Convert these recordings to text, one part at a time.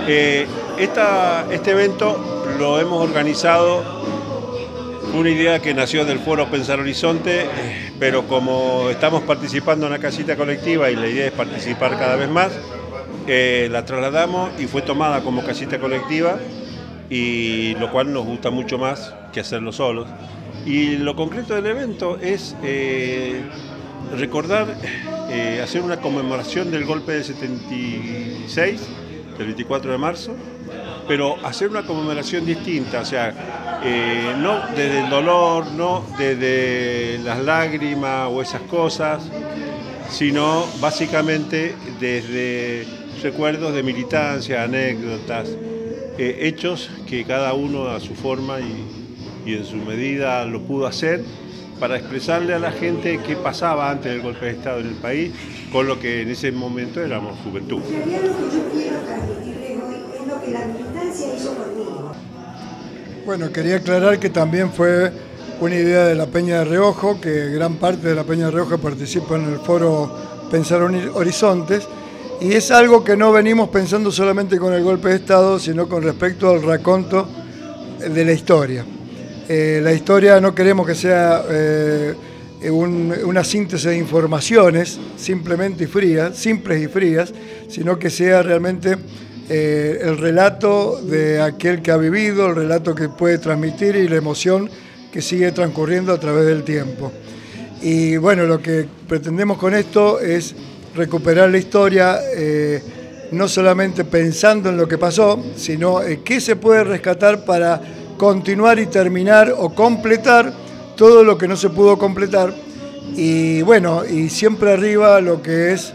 Este evento lo hemos organizado, una idea que nació del foro Pensar Horizonte, pero como estamos participando en la casita colectiva y la idea es participar cada vez más, la trasladamos y fue tomada como casita colectiva, y lo cual nos gusta mucho más que hacerlo solos. Y lo concreto del evento es recordar, hacer una conmemoración del golpe del 76, del 24 de marzo, pero hacer una conmemoración distinta, o sea, no desde el dolor, no desde las lágrimas o esas cosas, sino básicamente desde recuerdos de militancia, anécdotas, hechos que cada uno a su forma y en su medida lo pudo hacer para expresarle a la gente qué pasaba antes del golpe de Estado en el país, con lo que en ese momento éramos juventud. En realidad lo que yo quiero transmitirles hoy es lo que la militancia hizo conmigo. Bueno, quería aclarar que también fue una idea de la Peña de Reojo, que gran parte de la Peña de Reojo participa en el foro Pensar Horizontes, y es algo que no venimos pensando solamente con el golpe de Estado, sino con respecto al raconto de la historia. La historia no queremos que sea una síntesis de informaciones simplemente simples y frías, sino que sea realmente el relato de aquel que ha vivido, el relato que puede transmitir y la emoción que sigue transcurriendo a través del tiempo. Y bueno, lo que pretendemos con esto es recuperar la historia, no solamente pensando en lo que pasó, sino qué se puede rescatar para continuar y terminar o completar todo lo que no se pudo completar. Y bueno, y siempre arriba lo que es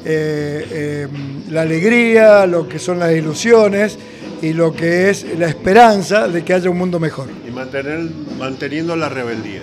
la alegría, lo que son las ilusiones y lo que es la esperanza de que haya un mundo mejor. Y manteniendo la rebeldía.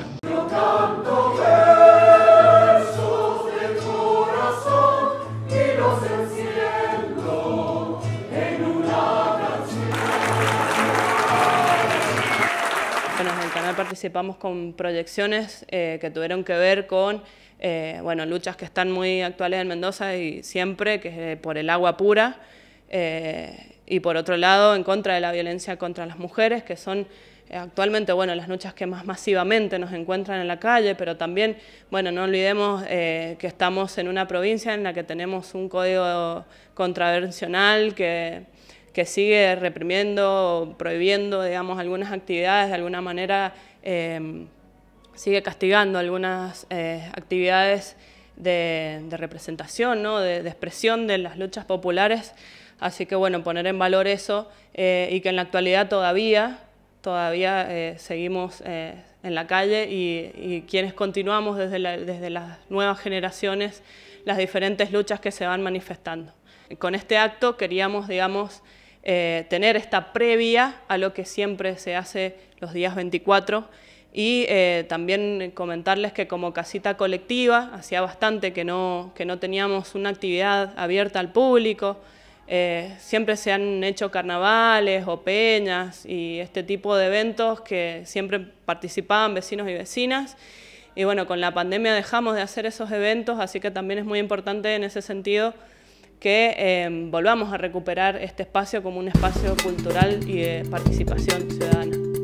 Bueno, en el canal participamos con proyecciones que tuvieron que ver con luchas que están muy actuales en Mendoza y siempre, que es por el agua pura, y por otro lado en contra de la violencia contra las mujeres, que son actualmente las luchas que más masivamente nos encuentran en la calle, pero también no olvidemos que estamos en una provincia en la que tenemos un código contravencional que sigue reprimiendo, prohibiendo, digamos, algunas actividades, de alguna manera sigue castigando algunas actividades de representación, ¿no? de expresión de las luchas populares. Así que poner en valor eso y que en la actualidad todavía seguimos en la calle y quienes continuamos desde las nuevas generaciones las diferentes luchas que se van manifestando. Con este acto queríamos, digamos, tener esta previa a lo que siempre se hace los días 24 y también comentarles que como casita colectiva hacía bastante que no teníamos una actividad abierta al público. Siempre se han hecho carnavales o peñas y este tipo de eventos que siempre participaban vecinos y vecinas. Y con la pandemia dejamos de hacer esos eventos, así que también es muy importante en ese sentido que volvamos a recuperar este espacio como un espacio cultural y de participación ciudadana.